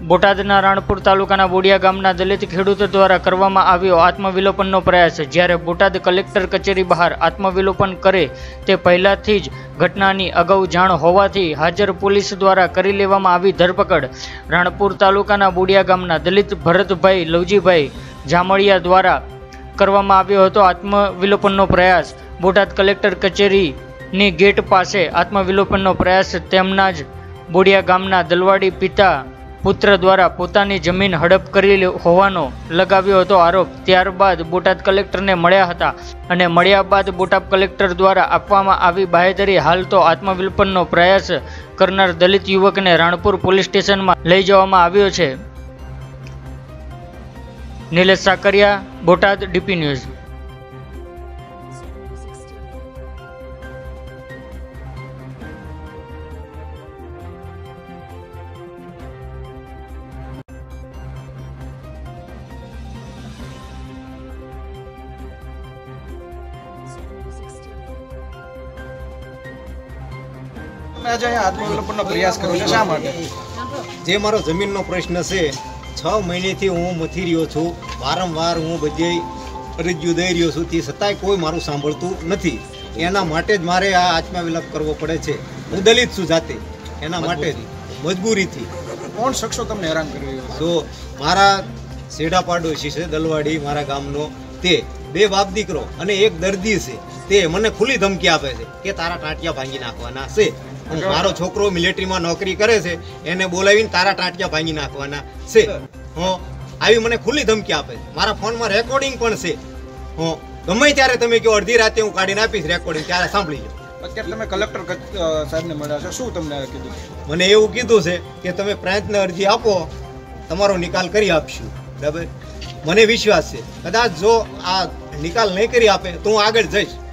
બોટાદના રાણપુર તાલુકાના બોડિયા ગામના દલિત ખેડૂત દ્વારા કરવામાં આવ્યો આત્મવિલોપનનો પ્રયાસ। જ્યારે બોટાદ કલેક્ટર કચેરી બહાર આત્મવિલોપન કરે તે પહેલાથી જ ઘટનાની અગાઉ જાણ હોવાથી હાજર પોલીસ દ્વારા કરી લેવામાં આવી ધરપકડ। રાણપુર તાલુકાના બોડિયા ગામના દલિત ભરતભાઈ લવજીભાઈ જામળિયા દ્વારા કરવામાં આવ્યો હતો આત્મવિલોપનનો પ્રયાસ। બોટાદ કલેક્ટર કચેરીની ગેટ પાસે આત્મવિલોપનનો પ્રયાસ તેમના જ બોડિયા ગામના દલવાડી પિતા પુત્ર દ્વારા પોતાની જમીન હડપ કરી હોવાનો લગાવ્યો હતો આરોપ। ત્યારબાદ બોટાદ કલેક્ટરને મળ્યા હતા અને મળ્યા બાદ બોટાદ કલેક્ટર દ્વારા આપવામાં આવી બાહેધરી। હાલ તો આત્મવિલોપનનો પ્રયાસ કરનાર દલિત યુવકને રાણપુર પોલીસ સ્ટેશનમાં લઈ જવામાં આવ્યો છે। Nilesh Sakariya, Botad, DP news. આત્મવિલોપનનો પ્રયાસ કર્યો છે, શા માટે? જે મારો જમીનનો પ્રશ્ન છે, 6 મહિનેથી હું મથી રહ્યો છું, વારંવાર હું બધી અરજીઓ દઈ રહ્યો છું, તે છતાંય કોઈ મારું સાંભળતું નથી। એના માટે જ મારે આ આત્મવિલોપ કરવો પડે છે। હું દલિત છું જાતે, એના માટે જ મજબૂરીથી। કોણ શખ્સો તમને હેરાન કરી રહ્યો? તો મારા શેઢા પાડોશી છે દલવાડી મારા ગામનો, તે 2 બાપ દીકરો અને એક દર્દી છે, તે મને ખુલ્લી ધમકી આપે છે કે તારા ટાંટિયા ભાંગી નાખવાના છે। મારો છોકરો મિલિટરીમાં નોકરી કરે છે, એને બોલાવીને તારા ટાંટિયા ભાંગી નાખવાના છે। આવી મને ખુલ્લી ધમકી આપે છે। મારા ફોનમાં રેકોર્ડિંગ પણ છે। ગમે ત્યારે તમે કહો અડધી રાતે હું કાઢીને આપીશ રેકોર્ડિંગ, ત્યારે સાંભળી લો। અત્યારે તમે કલેક્ટર સાહેબને મળ્યા છો, શું તમને કીધું? મને એવું કીધું છે કે તમે પ્રાંતને અરજી આપો, તમારો નિકાલ કરી આપશું, બરાબર? મને વિશ્વાસ છે કદાચ જો આ નિકાલ નહીં કરી આપે તો હું આગળ જઈશ।